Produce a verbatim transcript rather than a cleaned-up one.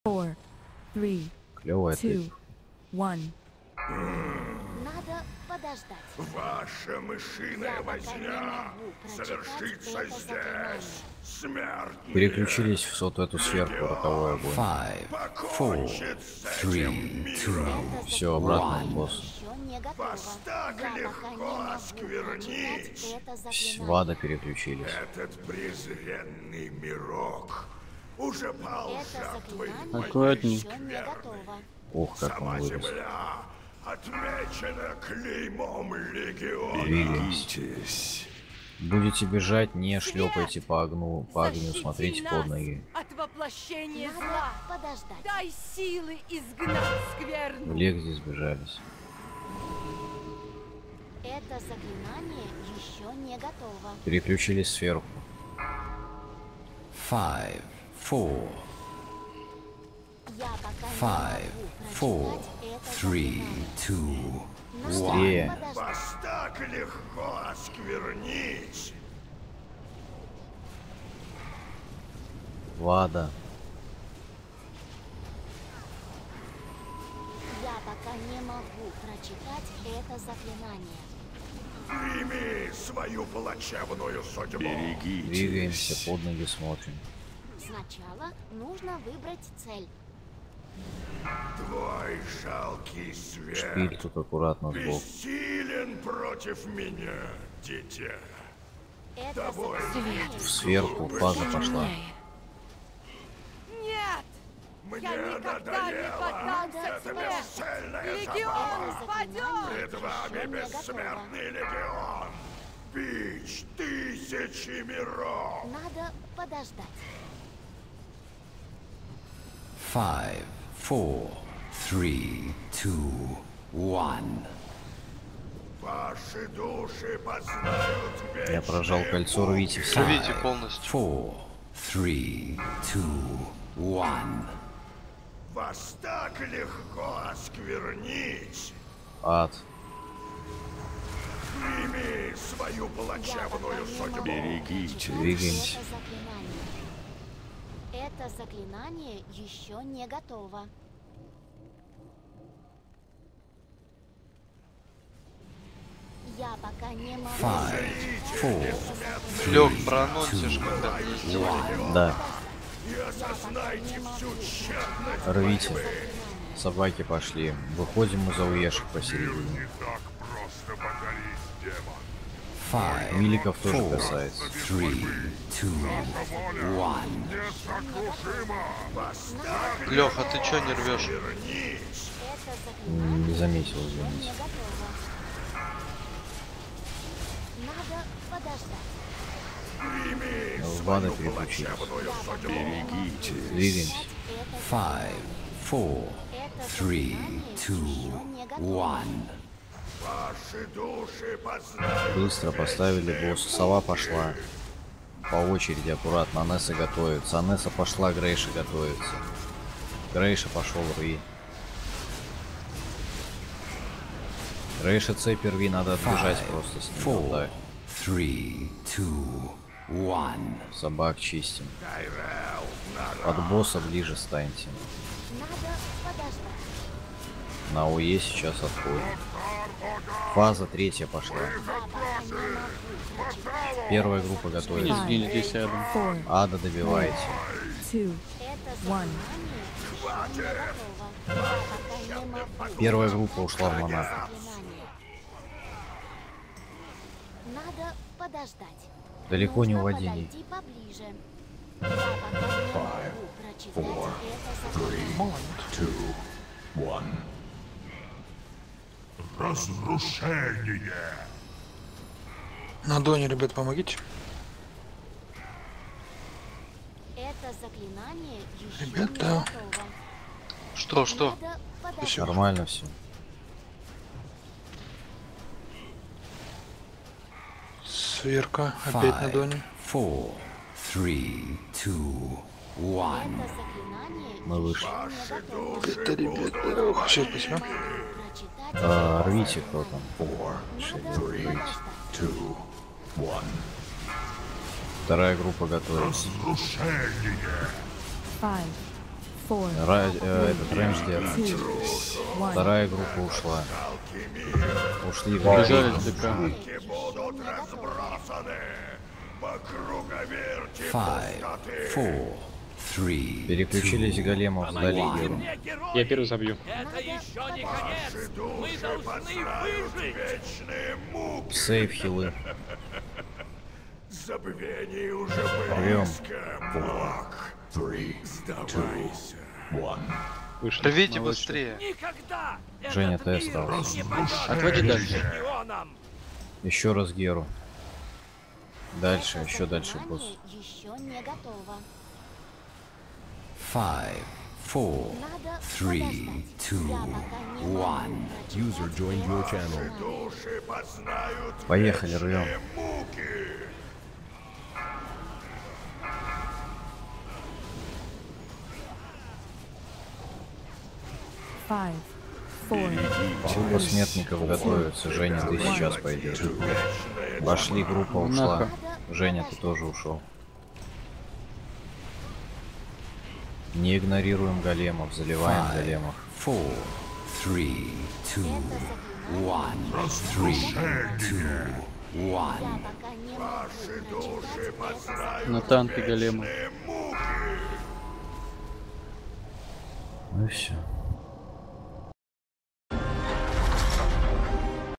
four, three, Клевая two, ты. one. Надо подождать. Ваша мышиная Я пока не возня могу прочитать совершится это заклинание. здесь. Смертные. Переключились в вот эту сверху роковой огонь. Five, four, Покончит с этим three, two, миром. Это Все, обратно заклинание к боссу. еще не готово. Вас так Я пока не легко могу осквернить. прочитать это В заклинание. Вада переключились. Этот презренный мирок уже пал Это жертвой заклинание моей Аккуратней. еще не скверны. готово. Ух, как Сама он вырос. земля отмечена клеймом легиона. Двигайтесь. Будете бежать, не шлепайте по огню, по огню, Защити смотрите нас под ноги. от воплощения Надо зла. подождать. Дай силы изгнать В скверну. лес здесь сбежались. Это заклинание еще не готово. Переключились сверху. five, four, Я пока five, не four, могу прочитать это three, заклинание. two, Надо Быстрее. подождать. Вас так легко осквернить. Вада. Я пока не могу прочитать это заклинание. Прими свою плачевную судьбу. Двигаемся, под ноги смотрим. Сначала нужно выбрать цель. Твой жалкий свет Шпиль тут аккуратно сбоку. бессилен против меня, дитя. Это Давай. заклинание Сверху фаза пошла. Нет! Мне Я никогда не надоело. поддамся Это тебе! бесцельная Легион забава. падет! Пред вами бессмертный легион. Бич тысячи миров. надо подождать. five, four, three, two, one. Ваши души познают Я прожал вечные кольцо, рвите все. Рвите полностью. Four, three, two, one. Вас так легко осквернить. Ад. Прими свою Я пока плачевную не судьбу. могу прочитать Двигаемся. это заклинание. Это заклинание еще не готово. Я пока не могу Five, прочитать four, это заклинание. Лег, проанонсишь, когда есть. Да. И осознайте всю тщетность Рвите. борьбы. Собаки пошли. Выходим из ауешек посередине. Так просто покорить демон. five, Миликов тоже four, касается. three, two, one. Леха, ты чё не рвешь? Это М, заклинание Не заметил, еще извините. не готово. Надо подождать. В Вада переключились. Двигаемся. Это Five, four, Это three, заклинание two, еще не готово. one. Ваши души познают Быстро поставили босса. Сова пошла. По очереди аккуратно. Анесса готовится. Анесса пошла, Грейша готовится. Грейша пошел, рви. Грейша цепи рви, надо отбежать Five, просто с ним. four, Вот так. three, two, one. Собак чистим. Тайрел, От босса ближе станьте. Надо подождать. На ОЕ сейчас отходит. Фаза третья пошла. Я пока не могу прочитать. Первая группа Не готовится. сгинь здесь рядом. Four, Ада добивайте. two, Это one. заклинание еще не готово. Я пока не могу Первая группа ушла в монах. заклинание. Надо подождать. Далеко не Нужно уводи. подойти поближе. Я пока не могу прочитать это заклинание. разрушение. На доне, ребят, помогите. Это заклинание еще Ребята. не готово. Что, что? Надо подождать. Нормально все. Сверка. Опять на Five, доне. four, three, two, one. Это заклинание Мы вышли. еще не готово. Это, ребята. Ох, все, спасибо. Прочитать А, это рвите кто заклинание. там. Надо подождать. Вторая группа готовится. five, four, Ра- э, этот рейндж делает. two, one. Вторая группа ушла. Ушли в Побежали рейндж. ДК. Будут разбросаны по круговерти Five, пустоты. four, three, Переключились two, големов, сдали геру. Я первый забью. Это еще не конец! Мы должны выжить! Вечные муки. Сейв хилы. Забвение уже Рвем. близко. Сдавайся. Вышли. Рвите Молодцы. быстрее. Никогда! Женя, этот ты мир остался. не пойдет Отводи к дальше. чемпионам! Еще раз геру. Дальше, еще дальше босс. Еще не готово. five, four, Надо three, подождать. two, Я пока не one. User joined your channel. Души познают Поехали, рвем. вечные муки. Five, four, Группа смертников готовится. Женя, ты сейчас пойдешь. Пошли, группа ушла. Нахуй. Женя, ты тоже ушел. Не игнорируем големов, заливаем Five, големов. four, three, two, one, three, two, one. Я пока не могу прочитать это. На танке голема. Ну и все.